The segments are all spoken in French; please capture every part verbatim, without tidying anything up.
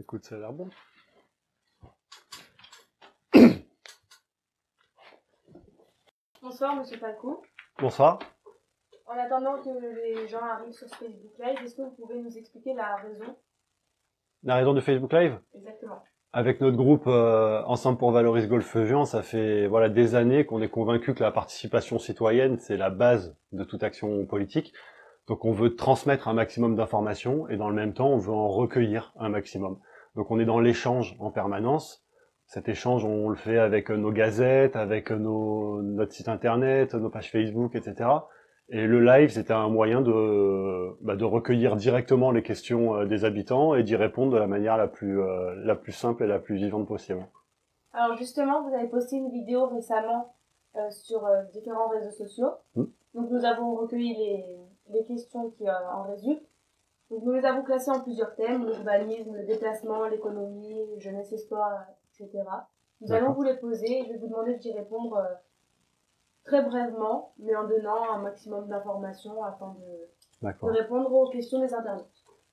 Écoute, ça a l'air bon. Bonsoir, Monsieur Falco. Bonsoir. En attendant que les gens arrivent sur ce Facebook Live, est-ce que vous pouvez nous expliquer la raison? La raison du Facebook Live? Exactement. Avec notre groupe euh, Ensemble pour Valoris Golfe-Juan, ça fait voilà des années qu'on est convaincu que la participation citoyenne, c'est la base de toute action politique. Donc on veut transmettre un maximum d'informations et dans le même temps, on veut en recueillir un maximum. Donc on est dans l'échange en permanence. Cet échange, on le fait avec nos gazettes, avec nos, notre site internet, nos pages Facebook, et cetera. Et le live, c'était un moyen de, bah, de recueillir directement les questions des habitants et d'y répondre de la manière la plus, euh, la plus simple et la plus vivante possible. Alors justement, vous avez posté une vidéo récemment euh, sur euh, différents réseaux sociaux. Mmh. Donc nous avons recueilli les, les questions qui euh, en résultent. Donc nous les avons classées en plusieurs thèmes: l'urbanisme, le déplacement, l'économie, jeunesse et sport, et cetera. Nous allons vous les poser et je vais vous demander d'y répondre euh, très brièvement, mais en donnant un maximum d'informations afin de, de répondre aux questions des internautes.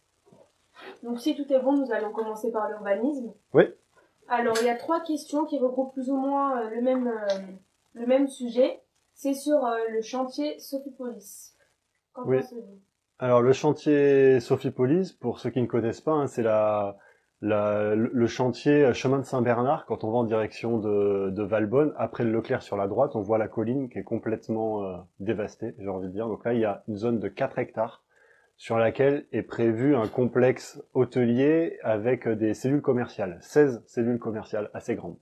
Donc si tout est bon, nous allons commencer par l'urbanisme. Oui. Alors il y a trois questions qui regroupent plus ou moins euh, le même, euh, le même sujet. C'est sur euh, le chantier Sophipolis. Qu'en oui. pensez-vous? Alors le chantier Sophipolis, pour ceux qui ne connaissent pas, hein, c'est la, la, le chantier chemin de Saint-Bernard. Quand on va en direction de, de Valbonne, après le Leclerc sur la droite, on voit la colline qui est complètement euh, dévastée, j'ai envie de dire. Donc là, il y a une zone de quatre hectares sur laquelle est prévu un complexe hôtelier avec des cellules commerciales, seize cellules commerciales assez grandes.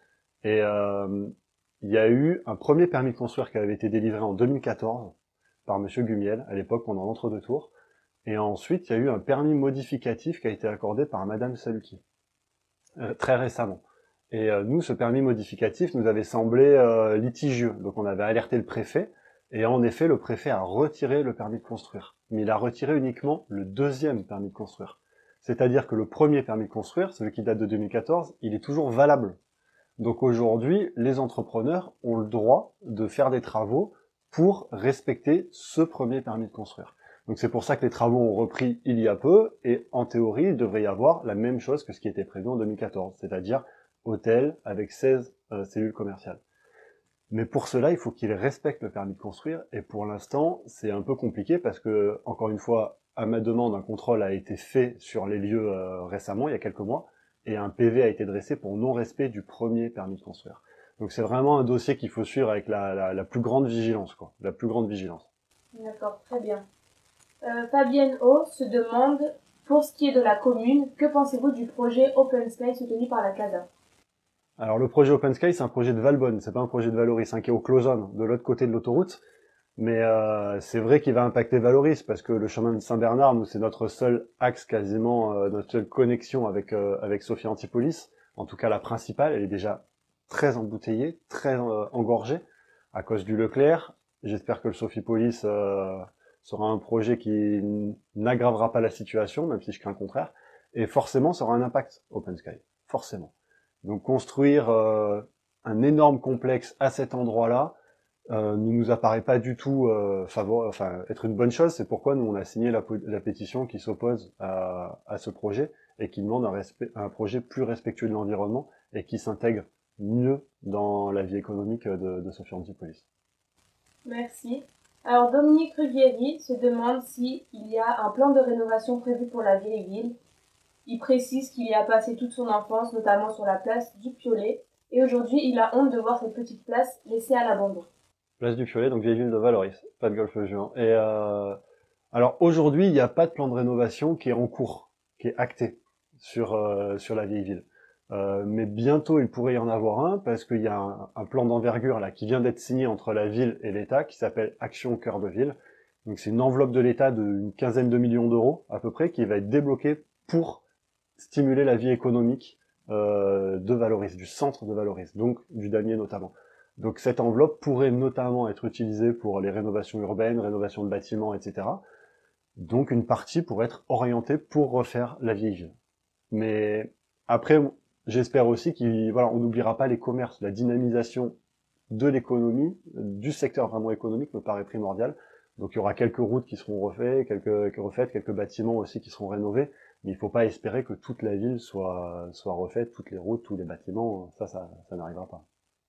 Et euh, il y a eu un premier permis de construire qui avait été délivré en deux mille quatorze par Monsieur Gumiel, à l'époque pendant l'entre-deux tours. Et ensuite, il y a eu un permis modificatif qui a été accordé par Madame Saluki, euh, très récemment. Et euh, nous, ce permis modificatif nous avait semblé euh, litigieux. Donc on avait alerté le préfet, et en effet, le préfet a retiré le permis de construire. Mais il a retiré uniquement le deuxième permis de construire. C'est-à-dire que le premier permis de construire, celui qui date de deux mille quatorze, il est toujours valable. Donc aujourd'hui, les entrepreneurs ont le droit de faire des travaux pour respecter ce premier permis de construire. Donc c'est pour ça que les travaux ont repris il y a peu, et en théorie, il devrait y avoir la même chose que ce qui était prévu en deux mille quatorze, c'est-à-dire hôtel avec seize euh, cellules commerciales. Mais pour cela, il faut qu'ils respectent le permis de construire, et pour l'instant, c'est un peu compliqué parce que, encore une fois, à ma demande, un contrôle a été fait sur les lieux euh, récemment, il y a quelques mois, et un P V a été dressé pour non-respect du premier permis de construire. Donc c'est vraiment un dossier qu'il faut suivre avec la, la, la plus grande vigilance, quoi, la plus grande vigilance. D'accord, très bien. Euh, Fabienne O se demande, pour ce qui est de la commune, que pensez-vous du projet Open Sky soutenu par la CASA? Alors le projet Open Sky, c'est un projet de Valbonne, c'est pas un projet de Valoris, hein, qui est au Closon, de l'autre côté de l'autoroute. Mais euh, c'est vrai qu'il va impacter Valoris, parce que le chemin de Saint-Bernard, nous, c'est notre seul axe quasiment, euh, notre seule connexion avec euh, avec Sophia Antipolis. En tout cas, la principale, elle est déjà très embouteillée, très euh, engorgée, à cause du Leclerc. J'espère que le Sophipolis euh, sera un projet qui n'aggravera pas la situation, même si je crains le contraire. Et forcément, ça aura un impact, Open Sky. Forcément. Donc construire euh, un énorme complexe à cet endroit-là euh, ne nous apparaît pas du tout euh, favor... enfin, être une bonne chose. C'est pourquoi nous, on a signé la, la pétition qui s'oppose à, à ce projet et qui demande un, respect, un projet plus respectueux de l'environnement et qui s'intègre mieux dans la vie économique de, de Sophia Antipolis. Merci. Alors Dominique Rugieri se demande s'il y a un plan de rénovation prévu pour la vieille ville. Il précise qu'il y a passé toute son enfance, notamment sur la place du Piolet, et aujourd'hui il a honte de voir cette petite place laissée à l'abandon. Place du Piolet, donc vieille ville de Valoris, pas de Golfe-Juan. Et euh, alors aujourd'hui, il n'y a pas de plan de rénovation qui est en cours, qui est acté sur euh, sur la vieille ville. Euh, mais bientôt, il pourrait y en avoir un parce qu'il y a un, un plan d'envergure là qui vient d'être signé entre la ville et l'État, qui s'appelle Action Cœur de Ville. Donc c'est une enveloppe de l'État d'une quinzaine de millions d'euros à peu près qui va être débloquée pour stimuler la vie économique euh, de Valoris, du centre de Valoris, donc du damier notamment. Donc cette enveloppe pourrait notamment être utilisée pour les rénovations urbaines, rénovations de bâtiments, et cetera. Donc une partie pourrait être orientée pour refaire la vieille ville. Mais après, j'espère aussi qu'on voilà, on n'oubliera pas les commerces, la dynamisation de l'économie, du secteur vraiment économique me paraît primordial. Donc il y aura quelques routes qui seront refaites, quelques, refaites, quelques bâtiments aussi qui seront rénovés, Mais il faut pas espérer que toute la ville soit, soit refaite, toutes les routes, tous les bâtiments, ça, ça, ça n'arrivera pas.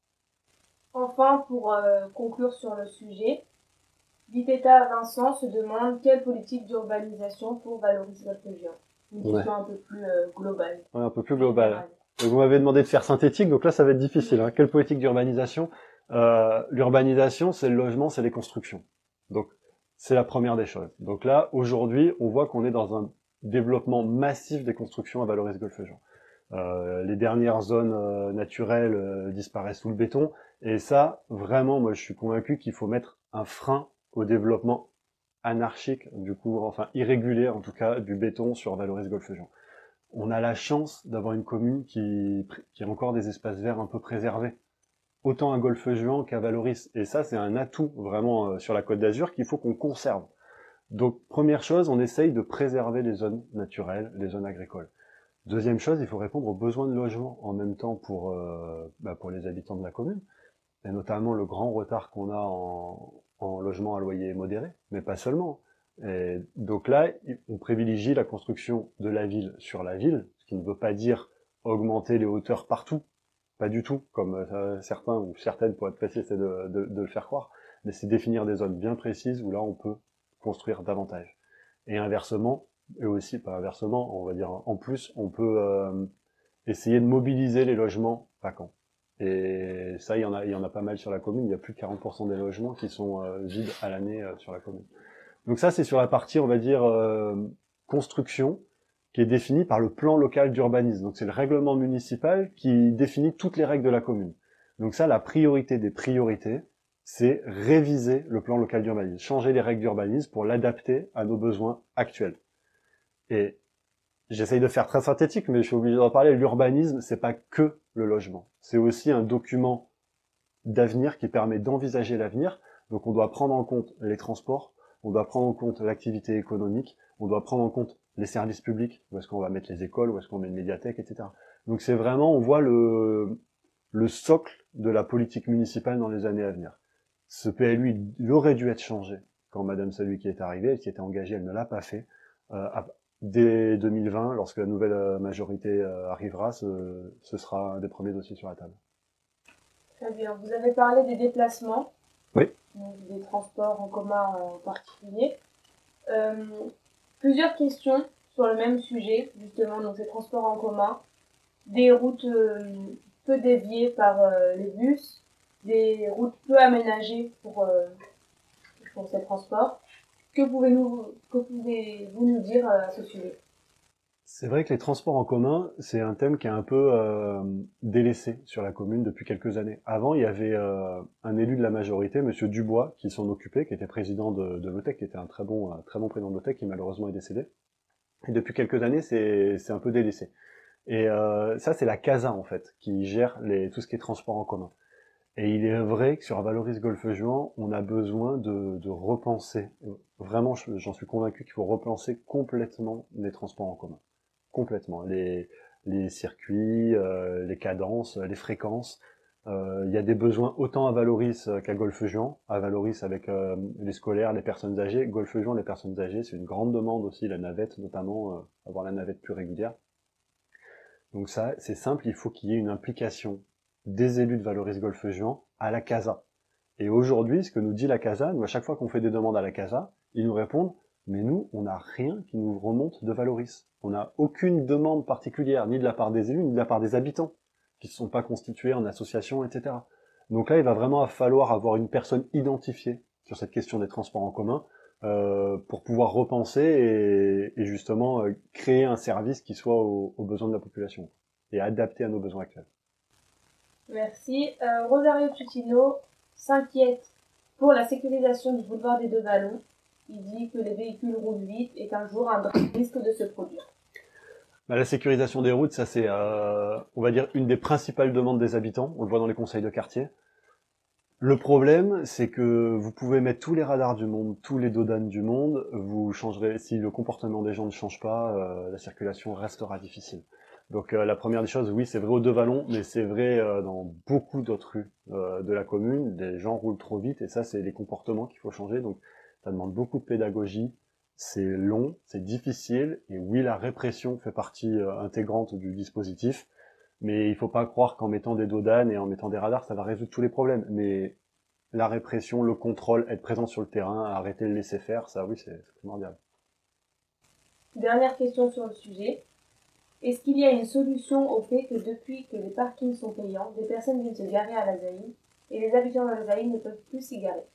Enfin, pour euh, conclure sur le sujet, Vitetta Vincent se demande quelle politique d'urbanisation pour valoriser Golfe-Juan. Une question ouais. un peu plus euh, globale. Ouais, un peu plus globale. Donc, vous m'avez demandé de faire synthétique, donc là ça va être difficile. Hein. Quelle politique d'urbanisation? euh, L'urbanisation, c'est le logement, c'est les constructions. Donc c'est la première des choses. Donc là, aujourd'hui, on voit qu'on est dans un développement massif des constructions à Vallauris-Golfe-Juan. Euh, les dernières zones euh, naturelles euh, disparaissent sous le béton, et ça, vraiment, moi je suis convaincu qu'il faut mettre un frein au développement anarchique, du coup, enfin irrégulier en tout cas, du béton sur Vallauris-Golfe-Juan. On a la chance d'avoir une commune qui, qui a encore des espaces verts un peu préservés, autant à Golfe-Juan qu'à Vallauris. Et ça, c'est un atout vraiment euh, sur la Côte d'Azur qu'il faut qu'on conserve. Donc, première chose, on essaye de préserver les zones naturelles, les zones agricoles. Deuxième chose, il faut répondre aux besoins de logement en même temps pour, euh, bah pour les habitants de la commune, et notamment le grand retard qu'on a en, en logement à loyer modéré, mais pas seulement. Et donc là, on privilégie la construction de la ville sur la ville, ce qui ne veut pas dire augmenter les hauteurs partout, pas du tout, comme euh, certains ou certaines, pour être précis, essaient de, de, de le faire croire, mais c'est définir des zones bien précises où là on peut construire davantage. Et inversement, et aussi pas inversement, on va dire en plus, on peut euh, essayer de mobiliser les logements vacants. Et ça, il y en a, il y en a pas mal sur la commune. Il y a plus de quarante pour cent des logements qui sont euh, vides à l'année euh, sur la commune. Donc ça, c'est sur la partie, on va dire, euh, construction, qui est définie par le plan local d'urbanisme. Donc c'est le règlement municipal qui définit toutes les règles de la commune. Donc ça, la priorité des priorités, c'est réviser le plan local d'urbanisme, changer les règles d'urbanisme pour l'adapter à nos besoins actuels. Et j'essaye de faire très synthétique, mais je suis obligé d'en parler. L'urbanisme, c'est pas que le logement. C'est aussi un document d'avenir qui permet d'envisager l'avenir. Donc on doit prendre en compte les transports, on doit prendre en compte l'activité économique, on doit prendre en compte les services publics, où est-ce qu'on va mettre les écoles, où est-ce qu'on met une médiathèque, et cetera. Donc c'est vraiment, on voit le, le socle de la politique municipale dans les années à venir. Ce P L U, il aurait dû être changé quand Madame Saluy qui est arrivée, elle qui était engagée, elle ne l'a pas fait. Euh, dès deux mille vingt, lorsque la nouvelle majorité arrivera, ce, ce sera un des premiers dossiers sur la table. Très bien. Vous avez parlé des déplacements. Oui. Donc des transports en commun en particulier. Euh, plusieurs questions sur le même sujet, justement, donc ces transports en commun. Des routes euh, peu déviées par euh, les bus, des routes peu aménagées pour, euh, pour ces transports. Que pouvez-vous, que pouvez-vous nous dire à ce sujet? C'est vrai que les transports en commun, c'est un thème qui est un peu euh, délaissé sur la commune depuis quelques années. Avant, il y avait euh, un élu de la majorité, Monsieur Dubois, qui s'en occupait, qui était président de, de l'O T E C, qui était un très bon, un très bon président de l'O T E C, qui malheureusement est décédé. Et depuis quelques années, c'est, c'est un peu délaissé. Et euh, ça, c'est la CASA, en fait, qui gère les, tout ce qui est transport en commun. Et il est vrai que sur Vallauris-Golfe-Juan, on a besoin de, de repenser. Vraiment, j'en suis convaincu qu'il faut repenser complètement les transports en commun. Complètement. Les, les circuits, euh, les cadences, les fréquences. Euh, il y a des besoins autant à Vallauris qu'à Golfe-Juan. À Vallauris avec euh, les scolaires, les personnes âgées. Golfe-Juan, les personnes âgées, c'est une grande demande aussi, la navette notamment, euh, avoir la navette plus régulière. Donc ça, c'est simple, il faut qu'il y ait une implication des élus de Vallauris-Golfe-Juan à la CASA. Et aujourd'hui, ce que nous dit la CASA, nous, à chaque fois qu'on fait des demandes à la CASA, ils nous répondent « Mais nous, on n'a rien qui nous remonte de Vallauris. On n'a aucune demande particulière, ni de la part des élus, ni de la part des habitants, qui ne sont pas constitués en association, et cetera » Donc là, il va vraiment falloir avoir une personne identifiée sur cette question des transports en commun, euh, pour pouvoir repenser et, et justement euh, créer un service qui soit aux, aux besoins de la population et adapté à nos besoins actuels. Merci. Euh, Rosario Tutino s'inquiète pour la sécurisation du boulevard des Deux Vallons. Il dit que les véhicules roulent vite et qu'un jour un drame risque de se produire. Bah, la sécurisation des routes, ça c'est, euh, on va dire, une des principales demandes des habitants. On le voit dans les conseils de quartier. Le problème, c'est que vous pouvez mettre tous les radars du monde, tous les dodanes du monde, vous changerez, si le comportement des gens ne change pas, euh, la circulation restera difficile. Donc euh, la première des choses, oui, c'est vrai aux Deux Vallons, mais c'est vrai euh, dans beaucoup d'autres rues euh, de la commune. Les gens roulent trop vite et ça, c'est les comportements qu'il faut changer. Donc ça demande beaucoup de pédagogie, c'est long, c'est difficile, et oui, la répression fait partie euh, intégrante du dispositif, mais il faut pas croire qu'en mettant des dos d'âne et en mettant des radars, ça va résoudre tous les problèmes. Mais la répression, le contrôle, être présent sur le terrain, arrêter de laisser faire, ça oui, c'est primordial. Dernière question sur le sujet. Est-ce qu'il y a une solution au fait que depuis que les parkings sont payants, des personnes viennent se garer à la Zaïne et les habitants de la Zaïne ne peuvent plus s'y garer?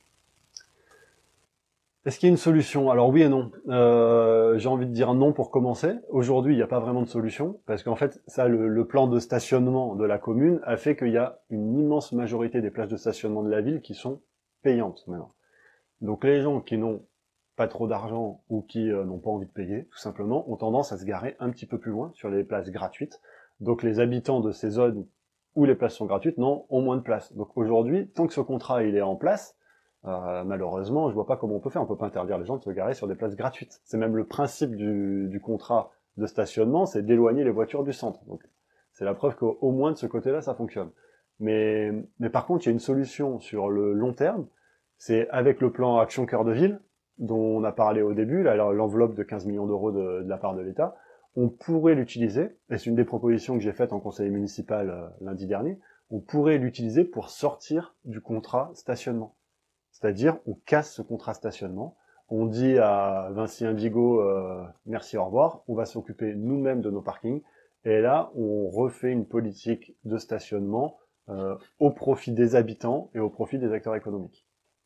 Est-ce qu'il y a une solution? Alors oui et non. Euh, j'ai envie de dire non pour commencer. Aujourd'hui, il n'y a pas vraiment de solution, parce qu'en fait, ça, le, le plan de stationnement de la commune a fait qu'il y a une immense majorité des places de stationnement de la ville qui sont payantes maintenant. Donc les gens qui n'ont pas trop d'argent ou qui euh, n'ont pas envie de payer, tout simplement, ont tendance à se garer un petit peu plus loin sur les places gratuites. Donc les habitants de ces zones où les places sont gratuites, non, ont moins de place. Donc aujourd'hui, tant que ce contrat il est en place, euh, malheureusement, je vois pas comment on peut faire. On peut pas interdire les gens de se garer sur des places gratuites. C'est même le principe du, du contrat de stationnement, c'est d'éloigner les voitures du centre. Donc c'est la preuve qu'au moins de ce côté-là, ça fonctionne. Mais, mais par contre, il y a une solution sur le long terme, c'est avec le plan Action Cœur de Ville, dont on a parlé au début, l'enveloppe de quinze millions d'euros de, de la part de l'État, on pourrait l'utiliser, et c'est une des propositions que j'ai faites en conseil municipal euh, lundi dernier, on pourrait l'utiliser pour sortir du contrat stationnement. C'est-à-dire, on casse ce contrat stationnement, on dit à Vinci Indigo, euh, merci, au revoir, on va s'occuper nous-mêmes de nos parkings, et là, on refait une politique de stationnement euh, au profit des habitants et au profit des acteurs économiques.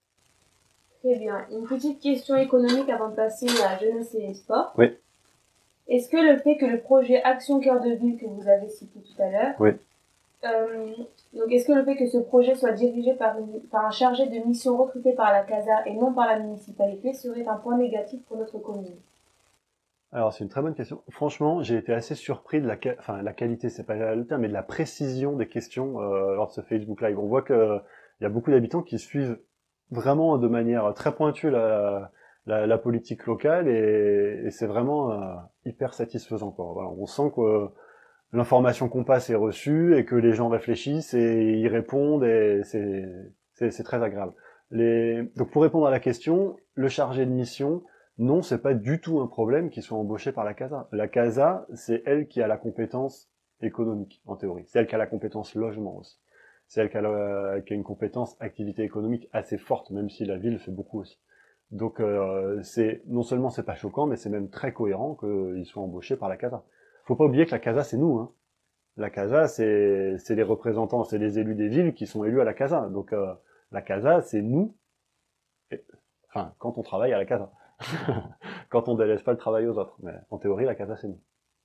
Très bien. Une petite question économique avant de passer à jeunesse et sport. Oui. Est-ce que le fait que le projet Action Cœur de Ville que vous avez cité tout à l'heure, oui. euh, donc est-ce que le fait que ce projet soit dirigé par, une, par un chargé de mission recruté par la CASA et non par la municipalité serait un point négatif pour notre commune? Alors c'est une très bonne question. Franchement, j'ai été assez surpris de la, enfin la qualité, c'est pas le terme, mais de la précision des questions euh, lors de ce Facebook Live. On voit que il y a beaucoup d'habitants qui suivent vraiment de manière très pointue la, la, la politique locale et, et c'est vraiment euh, hyper satisfaisant, quoi. Voilà, on sent que euh, l'information qu'on passe est reçue et que les gens réfléchissent et y répondent et c'est c'est, c'est très agréable. Les... Donc pour répondre à la question, le chargé de mission, non, c'est pas du tout un problème qu'ils soient embauchés par la CASA. La CASA, c'est elle qui a la compétence économique, en théorie. C'est elle qui a la compétence logement aussi. C'est elle qui a, la... qui a une compétence activité économique assez forte, même si la ville fait beaucoup aussi. Donc euh, c'est non seulement c'est pas choquant, mais c'est même très cohérent qu'ils soient embauchés par la CASA. Faut pas oublier que la CASA, c'est nous, hein. La CASA, c'est c'est les représentants, c'est les élus des villes qui sont élus à la CASA. Donc euh, la CASA, c'est nous, et... enfin, quand on travaille à la CASA. Quand on délaisse pas le travail aux autres. Mais en théorie, la CASA, c'est nous.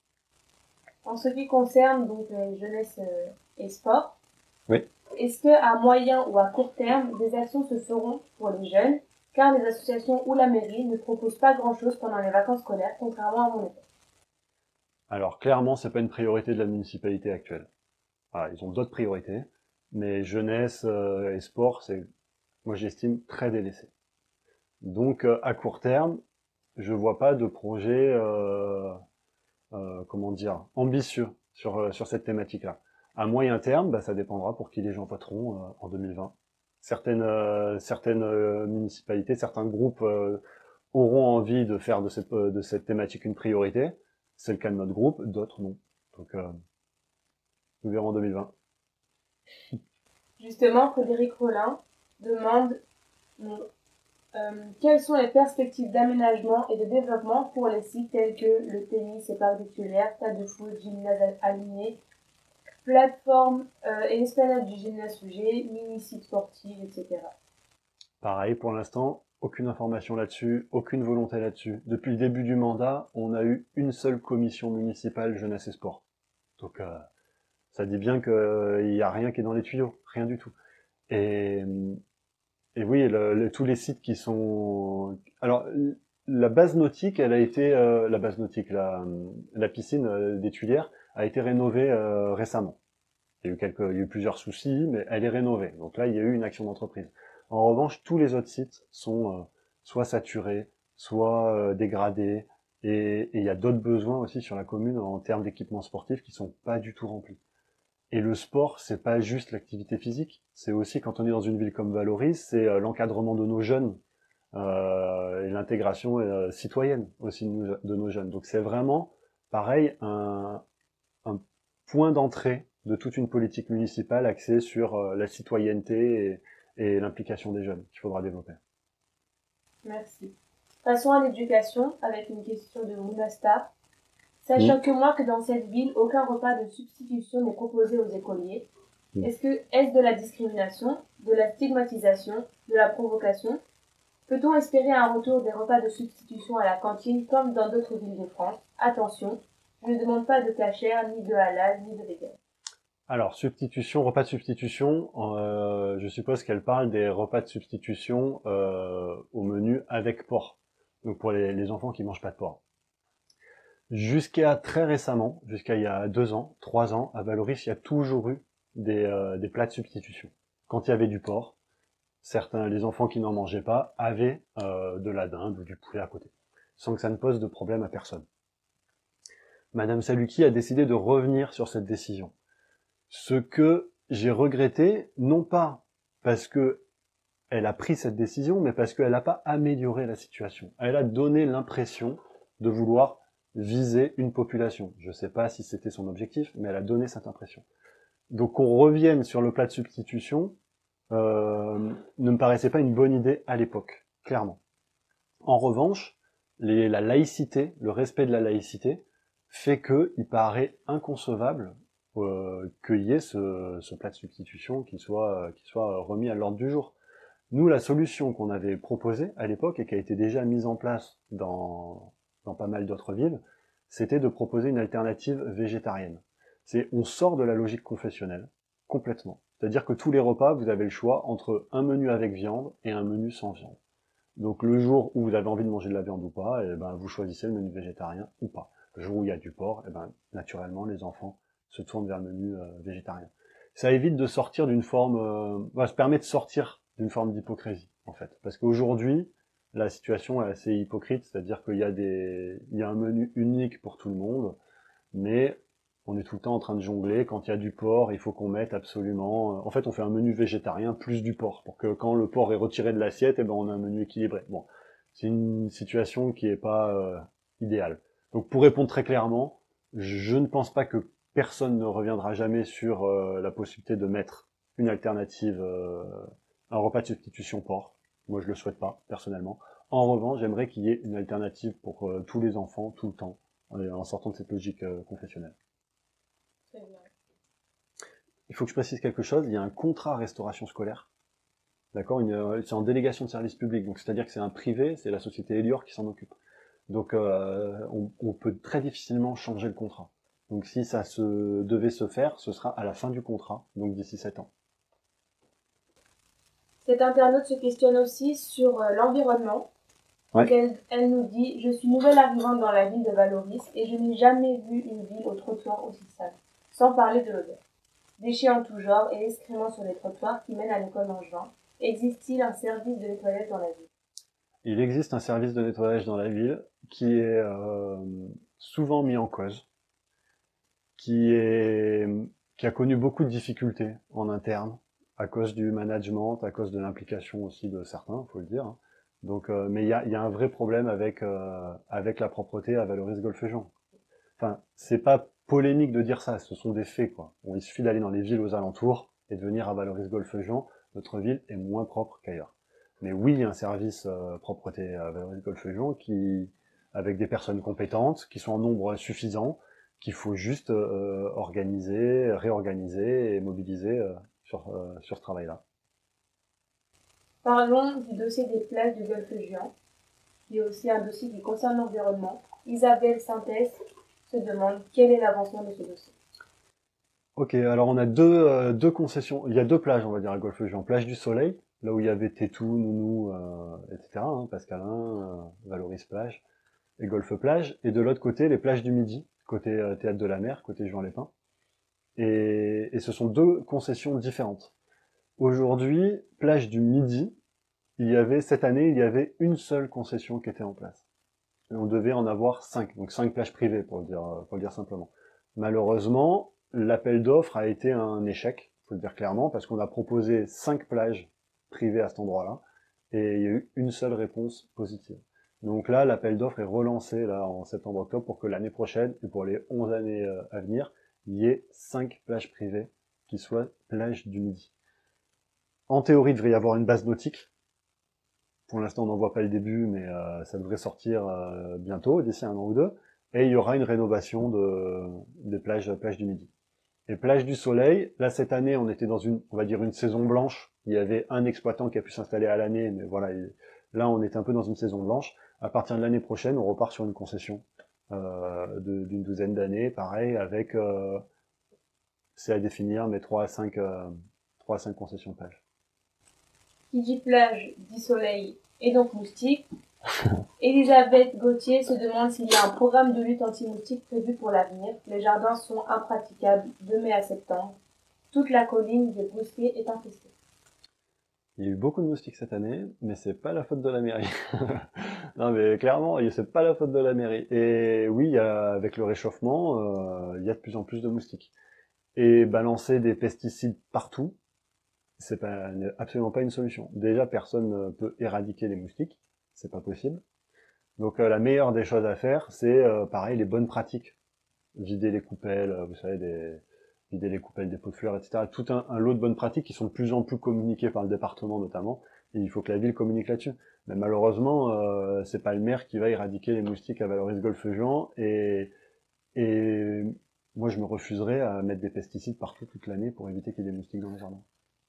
En ce qui concerne donc euh, jeunesse euh, et sport, oui. Est-ce qu'à moyen ou à court terme, des actions se feront pour les jeunes, car les associations ou la mairie ne proposent pas grand-chose pendant les vacances scolaires, contrairement à mon époque? Alors clairement, c'est pas une priorité de la municipalité actuelle. Voilà, ils ont d'autres priorités, mais jeunesse euh, et sport, c'est, moi j'estime, très délaissé. Donc euh, à court terme, je vois pas de projet, euh, euh, comment dire, ambitieux sur euh, sur cette thématique-là. À moyen terme, bah, ça dépendra pour qui les gens voteront euh, en deux mille vingt. Certaines euh, certaines euh, municipalités, certains groupes euh, auront envie de faire de cette euh, de cette thématique une priorité. C'est le cas de notre groupe, d'autres non. Donc euh, nous verrons en deux mille vingt. Justement, Frédéric Rollin demande euh, quelles sont les perspectives d'aménagement et de développement pour les sites tels que le tennis et parcs vétérinaires, stade de foot, gymnase aligné, plateforme euh, et esplanade du gymnase sujet, mini-sites sportifs, et cetera. Pareil, pour l'instant, aucune information là-dessus, aucune volonté là-dessus. Depuis le début du mandat, on a eu une seule commission municipale jeunesse et sport. Donc euh, ça dit bien qu'il euh, n'y a rien qui est dans les tuyaux, rien du tout. Et, et oui, le, le, tous les sites qui sont... Alors, la base nautique, elle a été... Euh, la base nautique, la, la piscine euh, des Tuilières a été rénovée euh, récemment. Il y a eu quelques, il y a eu plusieurs soucis, mais elle est rénovée. Donc là, il y a eu une action d'entreprise. En revanche, tous les autres sites sont euh, soit saturés, soit euh, dégradés, et, et il y a d'autres besoins aussi sur la commune en termes d'équipements sportifs qui sont pas du tout remplis. Et le sport, c'est pas juste l'activité physique, c'est aussi quand on est dans une ville comme Valoris, c'est euh, l'encadrement de nos jeunes euh, et l'intégration euh, citoyenne aussi de nos, de nos jeunes. Donc c'est vraiment, pareil, un, un point d'entrée de toute une politique municipale axée sur euh, la citoyenneté et, et l'implication des jeunes qu'il faudra développer. Merci. Passons à l'éducation avec une question de Mounasta. Sachant mmh. que moi que dans cette ville, aucun repas de substitution n'est proposé aux écoliers, mmh. est-ce que est-ce de la discrimination, de la stigmatisation, de la provocation? Peut-on espérer un retour des repas de substitution à la cantine comme dans d'autres villes de France? Attention, je ne demande pas de cachère, ni de halal, ni de vegan. Alors, substitution, repas de substitution, euh, je suppose qu'elle parle des repas de substitution euh, au menu avec porc. Donc pour les, les enfants qui mangent pas de porc. Jusqu'à très récemment, jusqu'à il y a deux ans, trois ans, à Valoris, il y a toujours eu des, euh, des plats de substitution. Quand il y avait du porc, certains, les enfants qui n'en mangeaient pas, avaient euh, de la dinde ou du poulet à côté, sans que ça ne pose de problème à personne. Madame Saluki a décidé de revenir sur cette décision. Ce que j'ai regretté, non pas parce que elle a pris cette décision, mais parce qu'elle n'a pas amélioré la situation. Elle a donné l'impression de vouloir viser une population. Je ne sais pas si c'était son objectif, mais elle a donné cette impression. Donc qu'on revienne sur le plat de substitution euh, ne me paraissait pas une bonne idée à l'époque, clairement. En revanche, les, la laïcité, le respect de la laïcité, fait qu'il paraît inconcevable euh, qu'il y ait ce, ce plat de substitution qui soit, qui soit remis à l'ordre du jour. Nous, la solution qu'on avait proposée à l'époque et qui a été déjà mise en place dans, dans pas mal d'autres villes, c'était de proposer une alternative végétarienne. C'est, on sort de la logique confessionnelle, complètement. C'est-à-dire que tous les repas, vous avez le choix entre un menu avec viande et un menu sans viande. Donc le jour où vous avez envie de manger de la viande ou pas, eh ben, vous choisissez le menu végétarien ou pas. Le jour où il y a du porc, eh ben, naturellement, les enfants se tournent vers le menu euh, végétarien. Ça évite de sortir d'une forme... Euh, bah, ça permet de sortir d'une forme d'hypocrisie, en fait. Parce qu'aujourd'hui, la situation est assez hypocrite, c'est-à-dire qu'il y a des, il y a un menu unique pour tout le monde, mais on est tout le temps en train de jongler. Quand il y a du porc, il faut qu'on mette absolument... En fait, on fait un menu végétarien plus du porc, pour que quand le porc est retiré de l'assiette, eh ben, on a un menu équilibré. Bon, c'est une situation qui est pas euh, idéale. Donc, pour répondre très clairement, je ne pense pas que personne ne reviendra jamais sur euh, la possibilité de mettre une alternative... Euh, un repas de substitution porc. Moi, je le souhaite pas, personnellement. En revanche, j'aimerais qu'il y ait une alternative pour euh, tous les enfants, tout le temps, en, en sortant de cette logique euh, confessionnelle. Très bien. Il faut que je précise quelque chose. Il y a un contrat restauration scolaire. D'accord, c'est en délégation de service public. Donc, c'est-à-dire que c'est un privé, c'est la société Elior qui s'en occupe. Donc, euh, on, on peut très difficilement changer le contrat. Donc, si ça se devait se faire, ce sera à la fin du contrat, donc d'ici sept ans. Cette internaute se questionne aussi sur euh, l'environnement. Ouais. Elle, elle nous dit « Je suis nouvelle arrivante dans la ville de Valoris et je n'ai jamais vu une ville au trottoir aussi sale, sans parler de l'odeur. Déchets en tout genre et excréments sur les trottoirs qui mènent à l'école Langevin. Existe-t-il un service de nettoyage dans la ville ?» Il existe un service de nettoyage dans la ville qui est euh, souvent mis en cause, qui, est, qui a connu beaucoup de difficultés en interne, à cause du management, à cause de l'implication aussi de certains, faut le dire. Donc, euh, mais il y a, y a un vrai problème avec euh, avec la propreté à Valoris-Golfe-Juan. Enfin, c'est pas polémique de dire ça, ce sont des faits, quoi. Bon, il suffit d'aller dans les villes aux alentours et de venir à Valoris-Golfe-Juan, notre ville est moins propre qu'ailleurs. Mais oui, il y a un service euh, propreté à Valoris-Golfe-Juan qui, avec des personnes compétentes, qui sont en nombre suffisant, qu'il faut juste euh, organiser, réorganiser et mobiliser euh, sur, euh, sur ce travail-là. Parlons du dossier des plages du Golfe-Juan, qui est aussi un dossier qui concerne l'environnement. Isabelle Synthèse se demande quel est l'avancement de ce dossier. Ok, alors on a deux, euh, deux concessions, il y a deux plages, on va dire, à Golfe-Juan. Plage du Soleil, là où il y avait Tétou, Nounou, euh, et cetera, hein, Pascalin, euh, Valoris Plage, et Golfe Plage. Et de l'autre côté, les plages du Midi, côté euh, Théâtre de la Mer, côté Juan Lépin. Et, et ce sont deux concessions différentes. Aujourd'hui, plage du Midi, il y avait, cette année, il y avait une seule concession qui était en place. Et on devait en avoir cinq, donc cinq plages privées, pour le dire, pour le dire simplement. Malheureusement, l'appel d'offres a été un échec, faut le dire clairement, parce qu'on a proposé cinq plages privées à cet endroit-là, et il y a eu une seule réponse positive. Donc là, l'appel d'offres est relancé là en septembre-octobre pour que l'année prochaine et pour les onze années euh, à venir, il y ait cinq plages privées qui soient plages du Midi. En théorie, il devrait y avoir une base nautique. Pour l'instant, on n'en voit pas le début, mais euh, ça devrait sortir euh, bientôt, d'ici un an ou deux. Et il y aura une rénovation de, des plages, plages du Midi. Et plages du Soleil, là cette année, on était dans une, on va dire une saison blanche. Il y avait un exploitant qui a pu s'installer à l'année, mais voilà, il, là on est un peu dans une saison blanche. À partir de l'année prochaine, on repart sur une concession euh, d'une douzaine d'années, pareil, avec, euh, c'est à définir, mais trois à cinq, euh, trois à cinq concessions de plage. Qui dit plage, dit soleil, et donc moustique. Elisabeth Gauthier se demande s'il y a un programme de lutte anti-moustique prévu pour l'avenir. Les jardins sont impraticables de mai à septembre. Toute la colline des Brusquets est infestée. Il y a eu beaucoup de moustiques cette année, mais c'est pas la faute de la mairie. Non, mais clairement, c'est pas la faute de la mairie. Et oui, il y a, avec le réchauffement, euh, il y a de plus en plus de moustiques. Et balancer des pesticides partout, c'est pas, absolument pas une solution. Déjà, personne ne peut éradiquer les moustiques, c'est pas possible. Donc euh, la meilleure des choses à faire, c'est euh, pareil, les bonnes pratiques. Vider les coupelles, vous savez, des, vider les coupelles des pots de fleurs, et cetera. Tout un, un lot de bonnes pratiques qui sont de plus en plus communiquées par le département notamment, et il faut que la ville communique là-dessus. Mais malheureusement, euh, c'est pas le maire qui va éradiquer les moustiques à Valoris-Golfe-Juan, et, et moi je me refuserais à mettre des pesticides partout toute l'année pour éviter qu'il y ait des moustiques dans les jardins.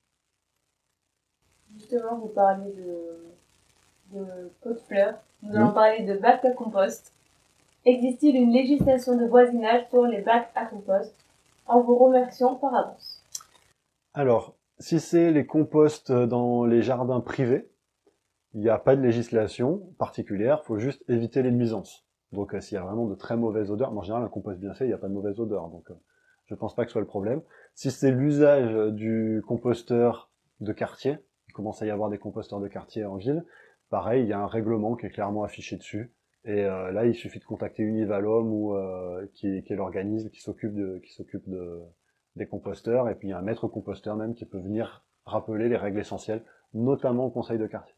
Justement, vous parlez de, de pots de fleurs, nous allons mmh. parler de bacs à compost. Existe-t-il une législation de voisinage pour les bacs à compost? En vous remerciant par avance. Alors, si c'est les composts dans les jardins privés, il n'y a pas de législation particulière, il faut juste éviter les nuisances. Donc euh, s'il y a vraiment de très mauvaises odeurs, en général un compost bien fait, il n'y a pas de mauvaise odeur, donc euh, je pense pas que ce soit le problème. Si c'est l'usage du composteur de quartier, il commence à y avoir des composteurs de quartier en ville, pareil, il y a un règlement qui est clairement affiché dessus, et euh, là il suffit de contacter Univalom ou euh, qui, qui est l'organisme qui s'occupe de qui s'occupe de des composteurs, et puis il y a un maître composteur même qui peut venir rappeler les règles essentielles, notamment au conseil de quartier.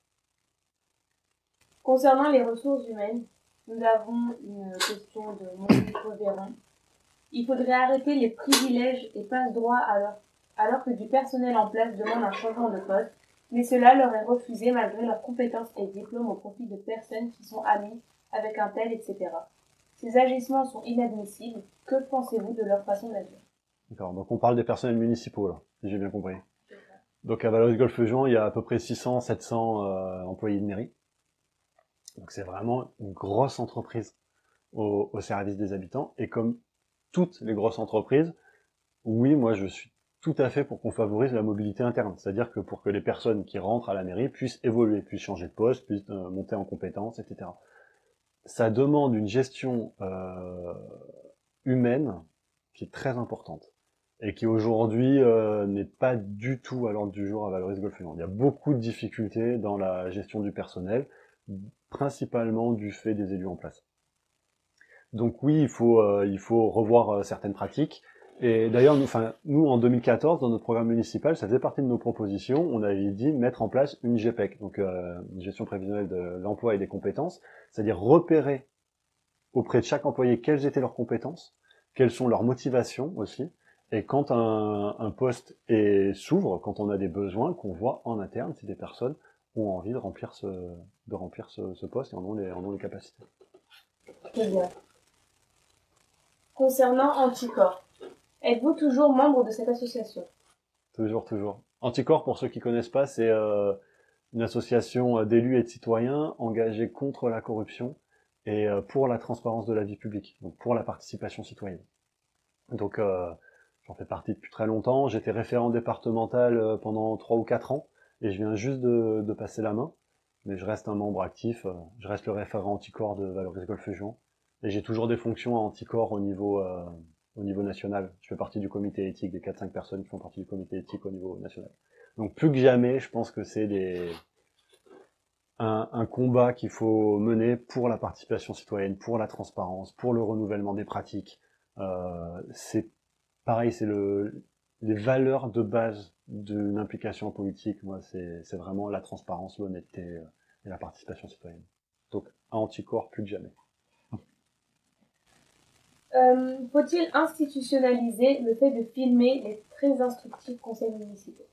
Concernant les ressources humaines, nous avons une question de Monique Véron. Il faudrait arrêter les privilèges et passe-droits alors, alors que du personnel en place demande un changement de poste, mais cela leur est refusé malgré leurs compétences et diplômes au profit de personnes qui sont amies avec un tel, et cetera. Ces agissements sont inadmissibles. Que pensez-vous de leur façon d'agir? D'accord, donc on parle des personnels municipaux là, si j'ai bien compris. Donc à Valoris-Golfe-Juan, il y a à peu près six cents, sept cents euh, employés de mairie. Donc c'est vraiment une grosse entreprise au, au service des habitants. Et comme toutes les grosses entreprises, oui, moi je suis tout à fait pour qu'on favorise la mobilité interne. C'est-à-dire que pour que les personnes qui rentrent à la mairie puissent évoluer, puissent changer de poste, puissent euh, monter en compétences, et cetera. Ça demande une gestion euh, humaine qui est très importante et qui aujourd'hui euh, n'est pas du tout à l'ordre du jour à Valoris-Golfe-Juan. Il y a beaucoup de difficultés dans la gestion du personnel, principalement du fait des élus en place. Donc oui, il faut euh, il faut revoir euh, certaines pratiques. Et d'ailleurs, nous, enfin, nous en deux mille quatorze, dans notre programme municipal, ça faisait partie de nos propositions. On avait dit mettre en place une G P E C, donc euh, une gestion prévisionnelle de l'emploi et des compétences, c'est-à-dire repérer auprès de chaque employé quelles étaient leurs compétences, quelles sont leurs motivations aussi, et quand un, un poste s'ouvre, quand on a des besoins, qu'on voit en interne si des personnes ont envie de remplir ce, de remplir ce, ce poste et en ont les, en ont les capacités. Très bien. Concernant Anticorps, êtes-vous toujours membre de cette association? Toujours, toujours. Anticorps, pour ceux qui connaissent pas, c'est euh, une association d'élus et de citoyens engagés contre la corruption et euh, pour la transparence de la vie publique, donc pour la participation citoyenne. Donc euh, j'en fais partie depuis très longtemps. J'étais référent départemental pendant trois ou quatre ans et je viens juste de, de passer la main. Mais je reste un membre actif. Je reste le référent Anticorps de Valoris-Golfe-Juan et j'ai toujours des fonctions à Anticorps au niveau euh, au niveau national. Je fais partie du comité éthique, des quatre cinq personnes qui font partie du comité éthique au niveau national. Donc plus que jamais, je pense que c'est des un, un combat qu'il faut mener pour la participation citoyenne, pour la transparence, pour le renouvellement des pratiques. Euh, c'est pareil, c'est le les valeurs de base d'une implication politique, moi, c'est, c'est vraiment la transparence, l'honnêteté euh, et la participation citoyenne. Donc, à Anticorps, plus que jamais. Euh, faut-il institutionnaliser le fait de filmer les très instructifs conseils municipaux?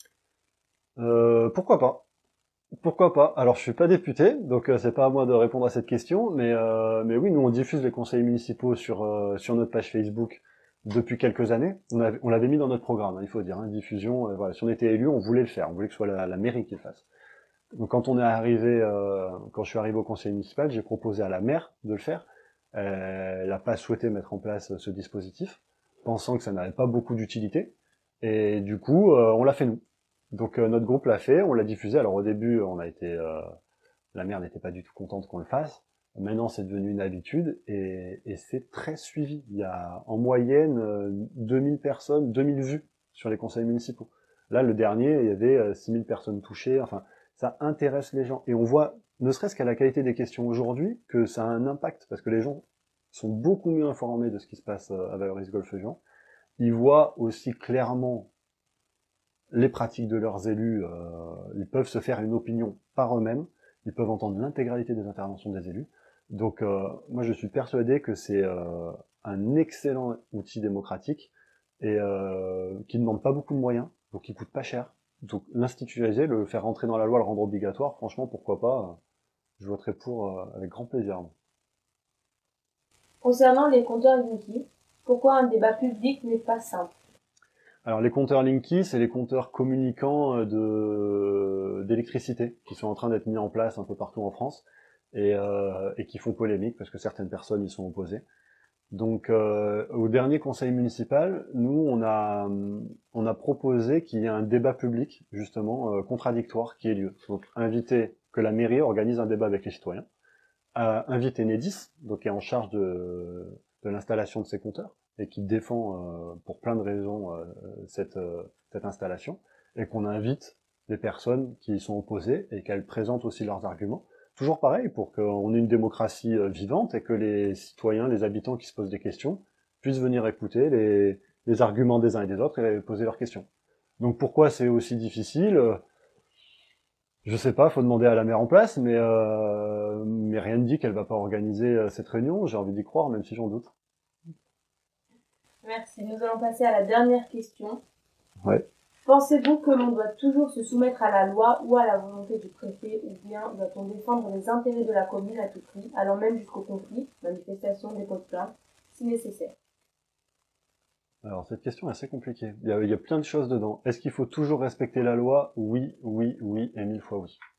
Euh, pourquoi pas? Pourquoi pas? Alors, je suis pas député, donc euh, c'est pas à moi de répondre à cette question, mais euh, mais oui, nous on diffuse les conseils municipaux sur euh, sur notre page Facebook depuis quelques années. On avait, on l'avait mis dans notre programme, hein, il faut dire, hein, diffusion. Euh, voilà, si on était élu, on voulait le faire, on voulait que ce soit la, la mairie qui le fasse. Donc quand on est arrivé, euh, quand je suis arrivé au conseil municipal, j'ai proposé à la maire de le faire. Euh, elle n'a pas souhaité mettre en place ce dispositif, pensant que ça n'avait pas beaucoup d'utilité. Et du coup, euh, on l'a fait nous. Donc euh, notre groupe l'a fait, on l'a diffusé. Alors au début, on a été, euh, la maire n'était pas du tout contente qu'on le fasse. Maintenant, c'est devenu une habitude et, et c'est très suivi. Il y a en moyenne euh, deux mille personnes, deux mille vues sur les conseils municipaux. Là, le dernier, il y avait euh, six mille personnes touchées. Enfin, ça intéresse les gens. Et on voit, ne serait-ce qu'à la qualité des questions aujourd'hui, que ça a un impact parce que les gens sont beaucoup mieux informés de ce qui se passe euh, à Valoris Golfe-Juan. Ils voient aussi clairement les pratiques de leurs élus, euh, ils peuvent se faire une opinion par eux-mêmes, ils peuvent entendre l'intégralité des interventions des élus. Donc euh, moi je suis persuadé que c'est euh, un excellent outil démocratique et euh, qui ne demande pas beaucoup de moyens, donc qui coûte pas cher. Donc l'institutionnaliser, le faire rentrer dans la loi, le rendre obligatoire, franchement pourquoi pas, je voterai pour euh, avec grand plaisir. Concernant les compteurs Linky, pourquoi un débat public n'est pas simple? Alors les compteurs Linky, c'est les compteurs communicants de d'électricité qui sont en train d'être mis en place un peu partout en France et, euh, et qui font polémique parce que certaines personnes y sont opposées. Donc euh, au dernier conseil municipal, nous on a on a proposé qu'il y ait un débat public justement euh, contradictoire qui ait lieu. Donc inviter que la mairie organise un débat avec les citoyens, euh, inviter Enedis, donc qui est en charge de de l'installation de ces compteurs et qui défend euh, pour plein de raisons euh, cette, euh, cette installation, et qu'on invite les personnes qui y sont opposées et qu'elles présentent aussi leurs arguments. Toujours pareil, pour qu'on ait une démocratie euh, vivante et que les citoyens, les habitants qui se posent des questions puissent venir écouter les, les arguments des uns et des autres et poser leurs questions. Donc pourquoi c'est aussi difficile? Je sais pas, faut demander à la maire en place, mais, euh, mais rien ne dit qu'elle va pas organiser cette réunion, j'ai envie d'y croire, même si j'en doute. Merci. Nous allons passer à la dernière question. Ouais. Pensez-vous que l'on doit toujours se soumettre à la loi ou à la volonté du préfet, ou bien doit-on défendre les intérêts de la commune à tout prix, allant même jusqu'au conflit, manifestation, dépôt de plainte, si nécessaire? Alors cette question est assez compliquée. Il y a, il y a plein de choses dedans. Est-ce qu'il faut toujours respecter la loi? Oui, oui, oui et mille fois oui.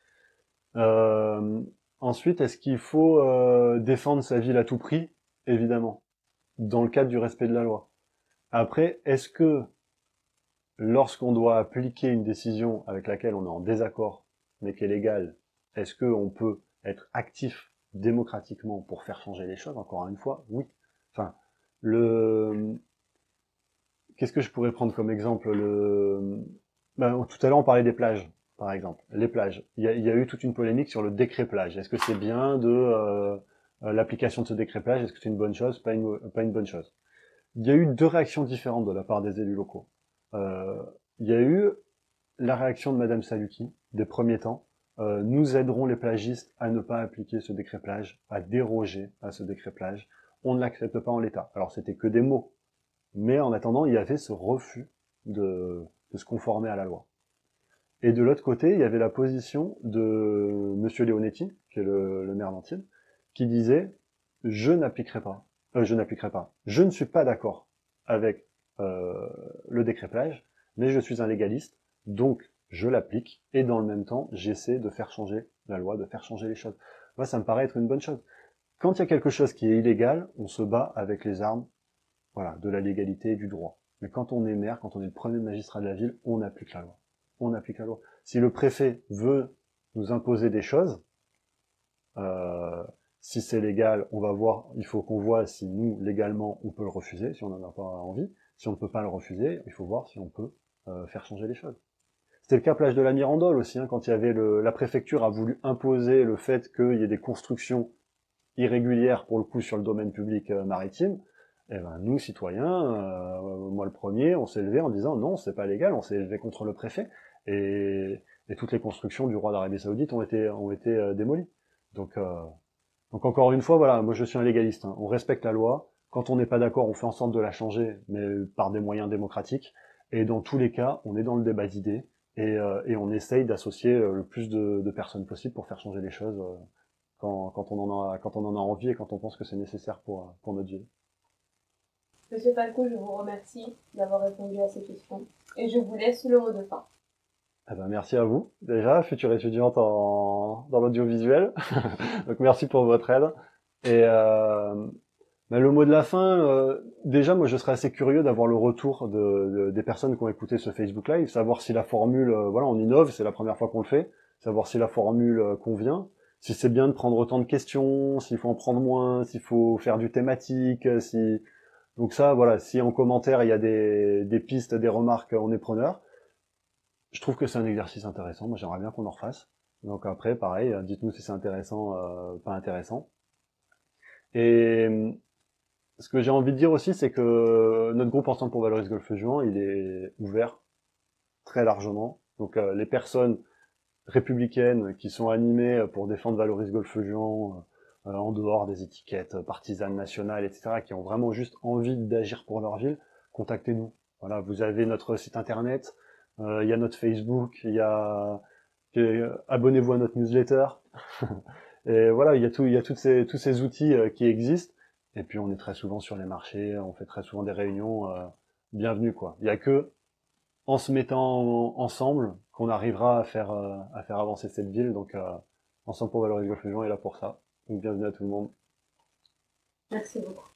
Euh, ensuite, est-ce qu'il faut euh, défendre sa ville à tout prix? Évidemment, dans le cadre du respect de la loi. Après, est-ce que lorsqu'on doit appliquer une décision avec laquelle on est en désaccord, mais qui est légale, est-ce qu'on peut être actif démocratiquement pour faire changer les choses? Encore une fois, oui. Enfin, le... Qu'est-ce que je pourrais prendre comme exemple? Le... Ben, tout à l'heure, on parlait des plages, par exemple. Les plages. Il y a, il y a eu toute une polémique sur le décret plage. Est-ce que c'est bien de euh, l'application de ce décret plage? Est-ce que c'est une bonne chose? Pas une, pas une bonne chose. Il y a eu deux réactions différentes de la part des élus locaux. Euh, il y a eu la réaction de Madame Saluki, des premiers temps. Euh, nous aiderons les plagistes à ne pas appliquer ce décret plage, à déroger à ce décret plage. On ne l'accepte pas en l'état. Alors c'était que des mots. Mais en attendant, il y avait ce refus de, de se conformer à la loi. Et de l'autre côté, il y avait la position de Monsieur Leonetti, qui est le, le maire d'Antibes, qui disait « je n'appliquerai pas, euh, je n'appliquerai pas, je ne suis pas d'accord avec euh, le décret plage, mais je suis un légaliste, donc je l'applique, et dans le même temps, j'essaie de faire changer la loi, de faire changer les choses. » Moi, ça me paraît être une bonne chose. Quand il y a quelque chose qui est illégal, on se bat avec les armes, voilà, de la légalité et du droit. Mais quand on est maire, quand on est le premier magistrat de la ville, on applique la loi. On applique la loi. Si le préfet veut nous imposer des choses, euh, si c'est légal, on va voir, il faut qu'on voit si nous, légalement, on peut le refuser, si on n'en a pas envie. Si on ne peut pas le refuser, il faut voir si on peut euh, faire changer les choses. C'était le cas plage de la Mirandole aussi, hein, quand il y avait le, la préfecture a voulu imposer le fait qu'il y ait des constructions irrégulières, pour le coup, sur le domaine public euh, maritime. Et ben nous, citoyens, euh, moi le premier, on s'est levé en disant non, c'est pas légal, on s'est levé contre le préfet, et, et toutes les constructions du roi d'Arabie Saoudite ont été ont été euh, démolies. Donc euh, donc encore une fois, voilà, moi je suis un légaliste, hein. On respecte la loi. Quand on n'est pas d'accord, on fait en sorte de la changer, mais par des moyens démocratiques. Et dans tous les cas, on est dans le débat d'idées et, euh, et on essaye d'associer le plus de, de personnes possible pour faire changer les choses euh, quand, quand on en a quand on en a envie et quand on pense que c'est nécessaire pour pour notre vie. Monsieur Falco, je vous remercie d'avoir répondu à ces questions et je vous laisse le mot de fin. Eh ben, merci à vous, déjà, future étudiante en, dans l'audiovisuel. Donc merci pour votre aide. Et euh, mais le mot de la fin, euh, déjà, moi je serais assez curieux d'avoir le retour de, de- des personnes qui ont écouté ce Facebook Live, savoir si la formule, euh, voilà, on innove, c'est la première fois qu'on le fait, savoir si la formule euh, convient, si c'est bien de prendre autant de questions, s'il faut en prendre moins, s'il faut faire du thématique, euh, si... Donc ça, voilà, si en commentaire il y a des, des pistes, des remarques, on est preneur. Je trouve que c'est un exercice intéressant. Moi, j'aimerais bien qu'on en refasse. Donc après, pareil, euh, dites-nous si c'est intéressant, euh, pas intéressant. Et euh, ce que j'ai envie de dire aussi, c'est que notre groupe Ensemble pour valoriser le golfe juan, il est ouvert très largement. Donc euh, les personnes républicaines qui sont animées pour défendre Valorise Golfe Juan, euh, en dehors des étiquettes partisanes nationales, et cetera, qui ont vraiment juste envie d'agir pour leur ville, contactez-nous. Voilà, vous avez notre site internet, euh, il y a notre Facebook, il y a euh, abonnez-vous à notre newsletter. Et voilà, il y a tout, il y a toutes ces, tous ces outils euh, qui existent. Et puis on est très souvent sur les marchés, on fait très souvent des réunions. Euh, bienvenue quoi. Il y a que en se mettant ensemble qu'on arrivera à faire euh, à faire avancer cette ville. Donc euh, Ensemble pour valoriser le Golfe Juan est là pour ça. Donc bienvenue à tout le monde. Merci beaucoup.